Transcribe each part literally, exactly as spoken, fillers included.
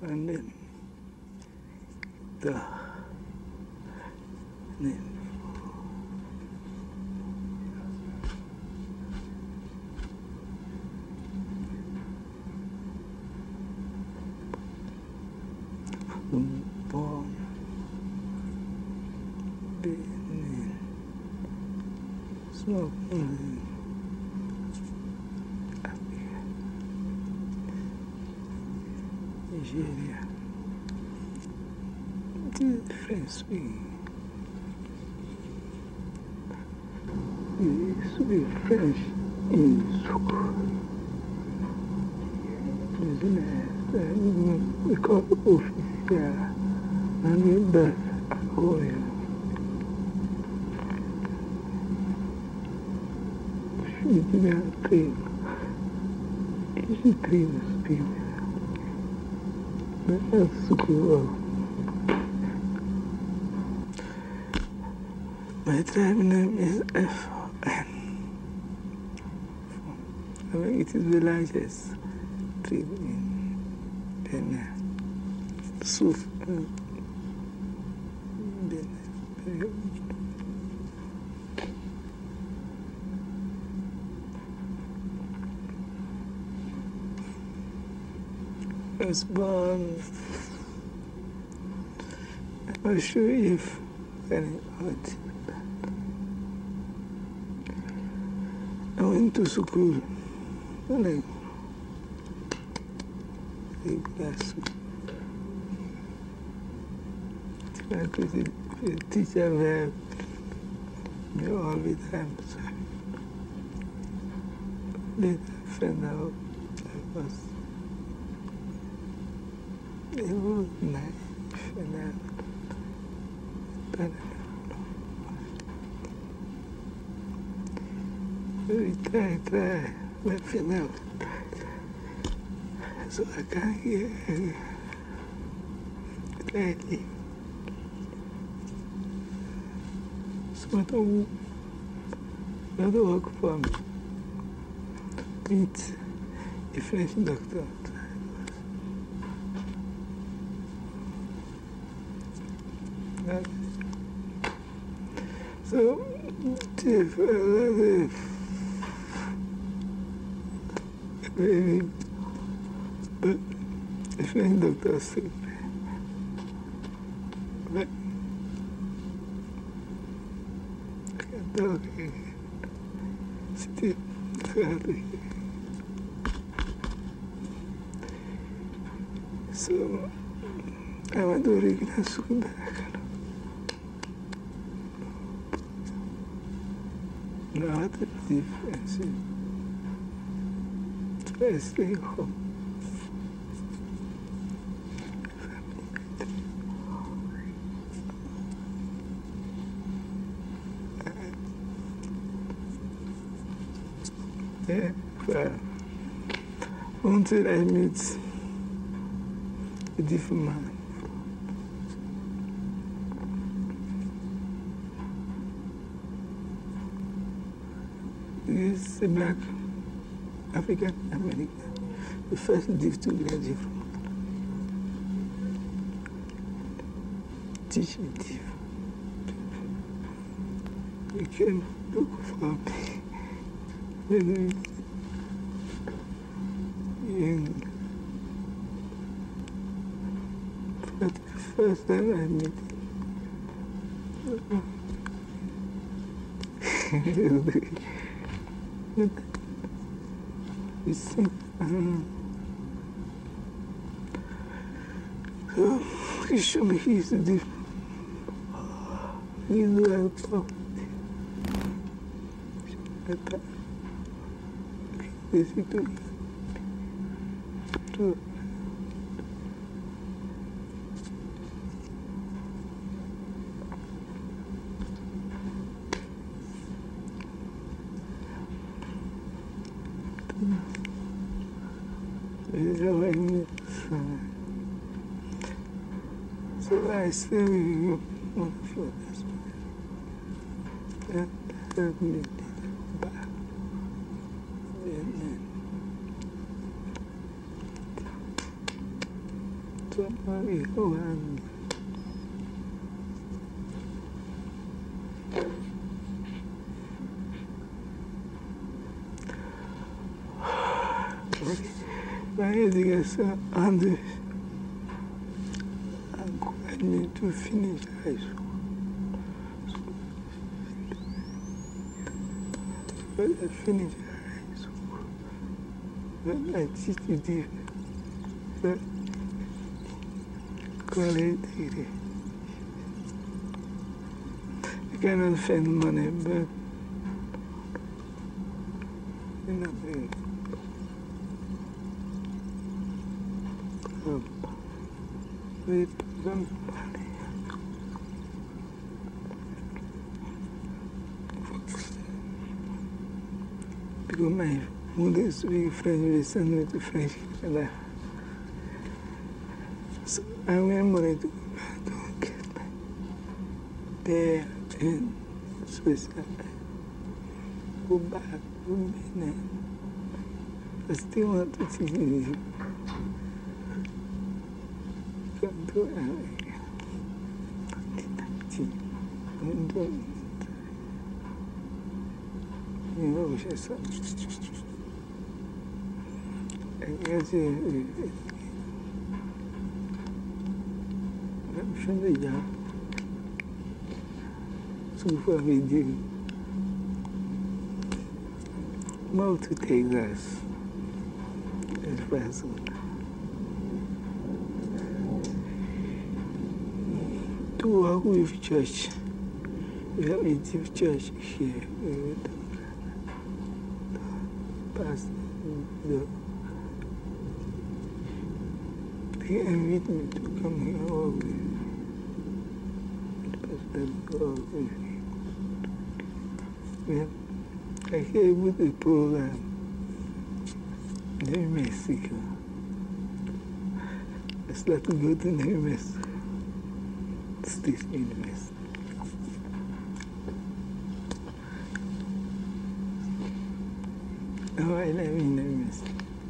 and then the then born being smoking Nigeria. Difference we speak French in school. Business we call official and we birth at home. She didn't train. She trains people. That's school. My tribe name is F N. I mean, it is the largest tribe in Benin. Suf. Benin. I was born. I'm not sure if any out. I went to school. Like, class. I could the teacher helped me all the time. So later I found out I was it was nice and I but we try, try, but feel out. So I can't hear try to leave. So I don't, I don't work for me. Meet a French doctor. So, if I maybe, but the French doctor said, but I can't talk again. Still, sadly. So, I went to regular school back. Now, what the difference is? So I stay home. Yeah, but until I meet a different man. He's a black African American, the first div to graduate from teaching div. He came look for me when in for the first time I met him. You see, um, so he showed me he's a different. He knew I was talking. I thought, okay, this is doing. So, so I still want to feel this. That helped me back. And then, Somebody around. My education Anders, I need to finish high school. But I finished high school. Then I teach the the college degree. I cannot spend money, but you know, um, with some money. Because my mother speaks French, we send me to French Canada. So I went money to, to get my pay in Switzerland. Go back to Benin. I still want to teach you. Come to America. I'm doing you know, she's a, I guess I'm from the job. So far we do. Move to Texas as possible. To work with church. We have a deep church here. Past the they invite me to come here and work with Pastor work with me. Well, I came with a program in Mexico. I started to go to New Mexico State University. Now I live in New Mexico.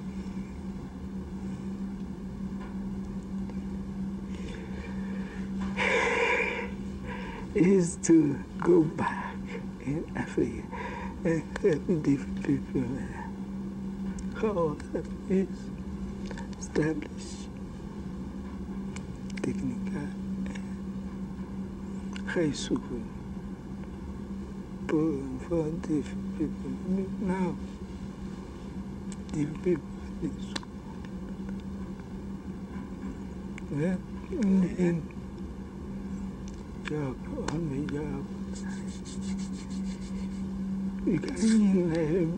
Is to go back in Africa and help different people there. How that is established technical high school program for different people. Now, different people in school. Well, in the end, job, on the job. You can live.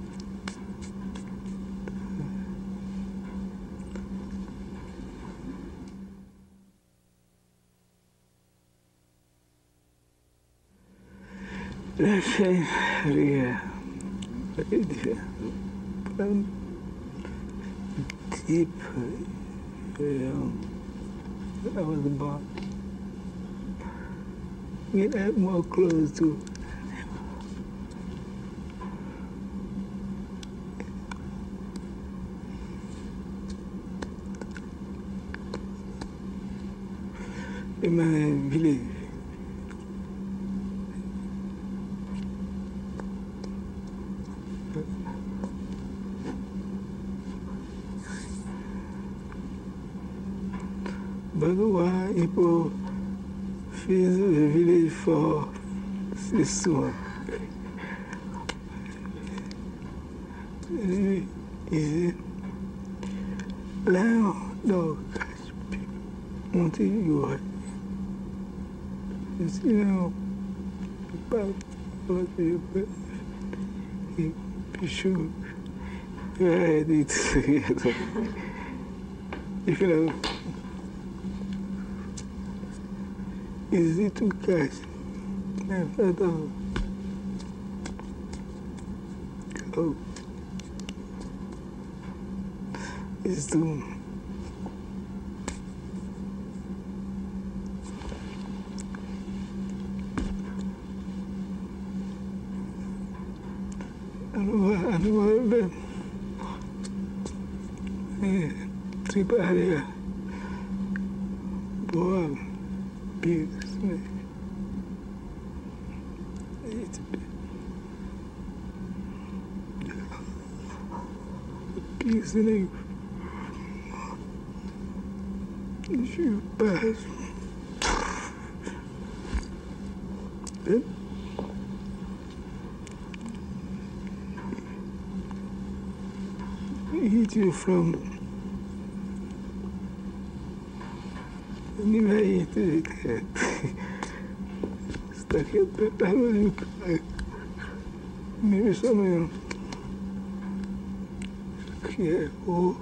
Let's say, yeah, um, deep, um, I was born. We get more close to in my village. But why people feed the village for this one? Is it lion dog catch people until you are? You know, about what you be sure you are ready to say it. If you know, easy to catch. I've heard of oh, it's to animal them trip area boy, business. It's business. If you pass, then eat you from anywhere you take it. Stuck it, but I don't know. Maybe some of you can't walk.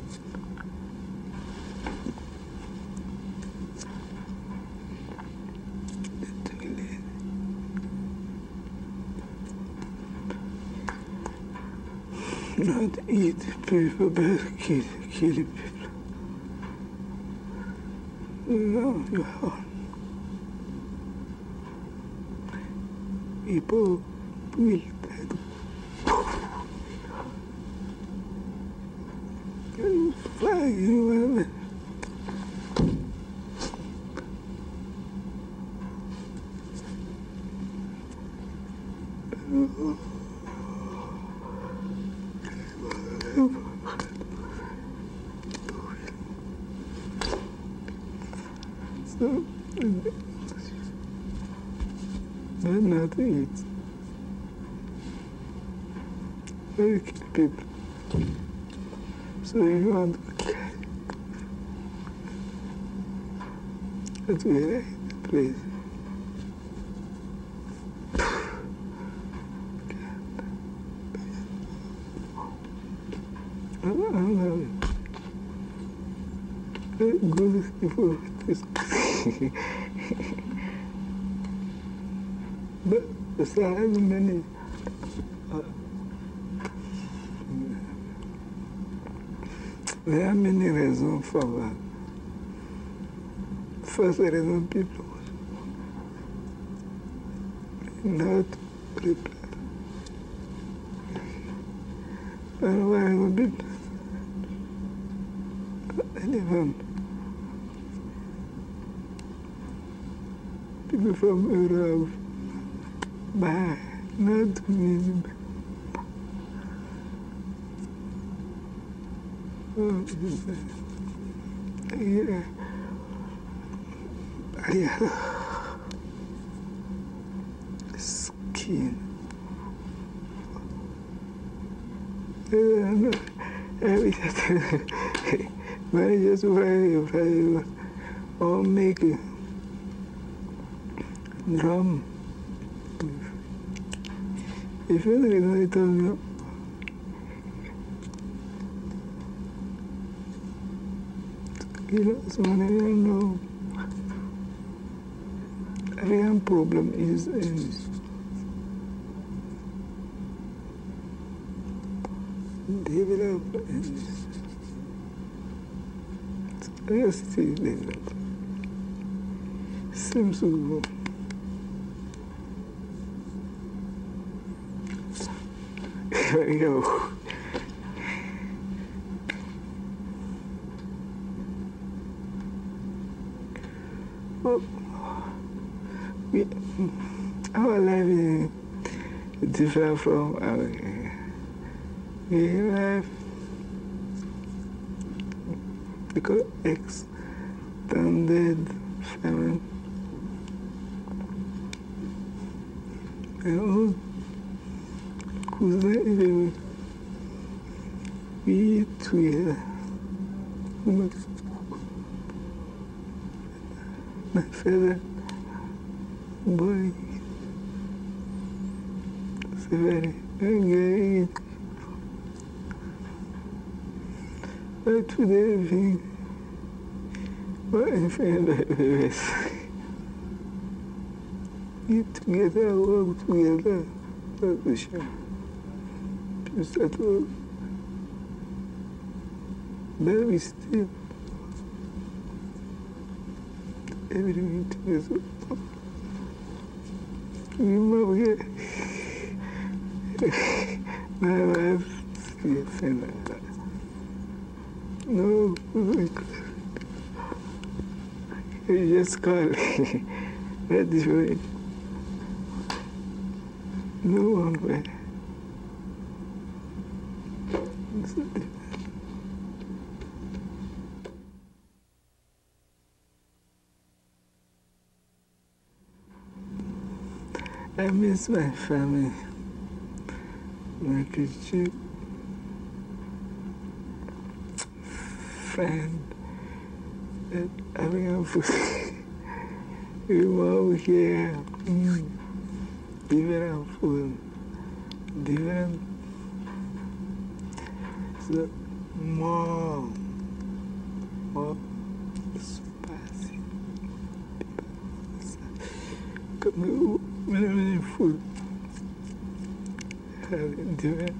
Not eat people, but kill, kill people. No, you are. People will that. You fly, you have it. So, they're not eat. Very kill people. So you want to kill. That's where I hate the place. I don't know. Good people. But the size many. Uh, there are many reasons for that. First reason, people not prepared. Otherwise, would be eleven. People from Europe, but not me. Oh, yeah. Yeah. Skin. Every time, I just fry, fry, or make a drum. If you know it, you know, someone I don't know. The real problem is in develop and still develop. Seems to go. Here we go. Well, we, our life is different from our real life because extended family and all cousin we together. My father, boy, it's very engaged. But today, what I find is eat together, work together, work the show. Just at work. But we still everything together. Remember, my wife is a friend like that. No, like You just call ready for it. No one way. I miss my family, my Christian friend, and having a food. We all here, mm, different food, different, so more, more spicy. Come many, many food, different.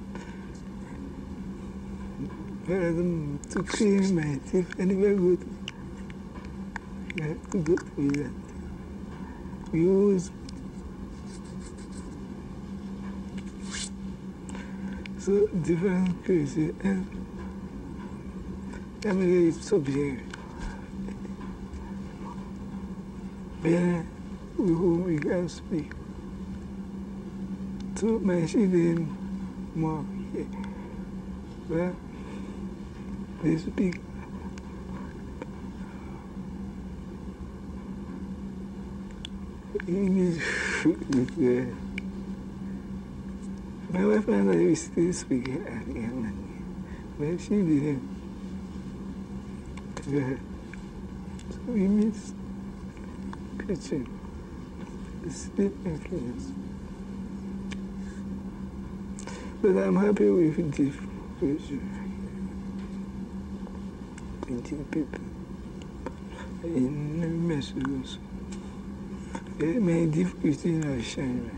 Them to clean my teeth and very good. You have to go with that. We always so different crazy and I mean it's so big. Then we whom we can speak. To my children more here. Well, they speak. English. My wife and I we still speak again, but she didn't. So we miss kitchen, the sleep influence. But I'm happy with the future. twenty people in the messages. It may difficulty in our shine,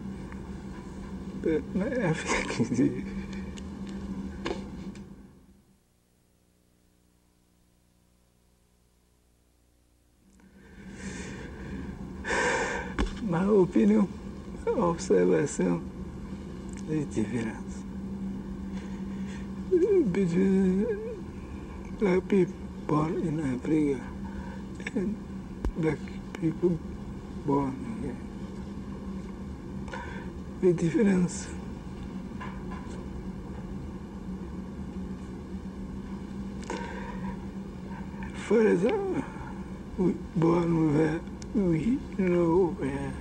but my African is my opinion, observation, is difference between black people born in Africa and black people born here. The difference for example, we born where we know where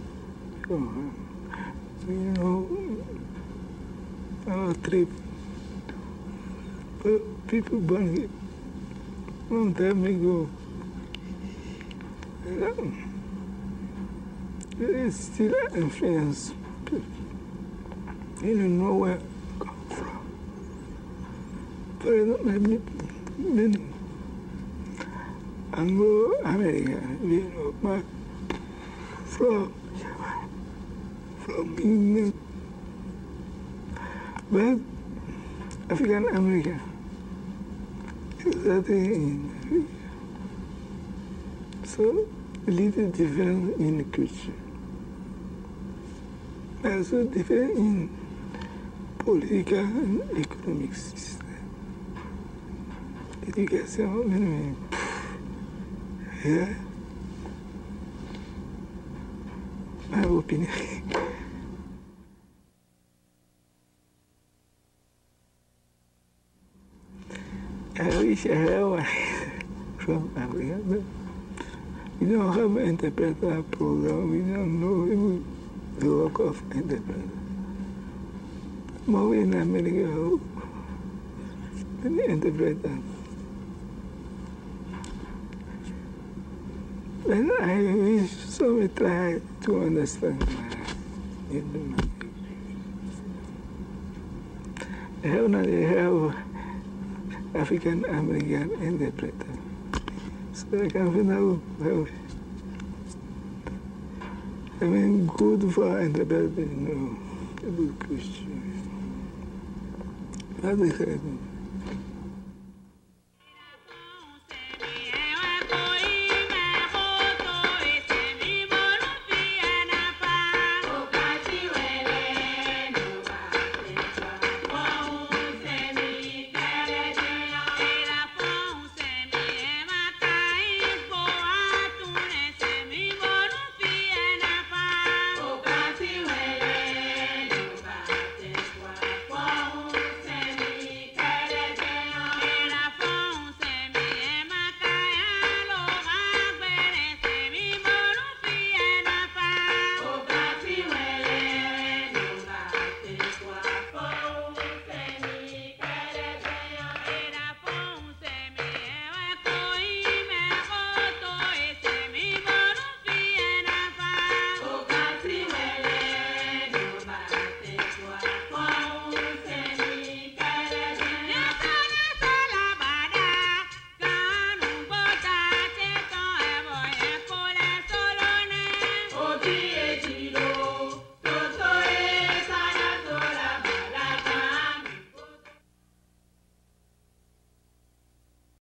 we know our trip. But people born here long time ago, there is still influence. You don't know where it come from. For example, many Anglo-American, you know, my, from, from England, but African-American, exactly in Africa. So, a little different in the culture. Also different in political and economic system. Education, yeah, my opinion. I wish I had one from Africa, but we don't have an interpreter program. We don't know the work of interpreter. More in America, the interpreter. And I wish somebody try to understand my language. I have not have African American interpreter. So I can find out how I mean good for interpreting, you know, a good Christian. That's the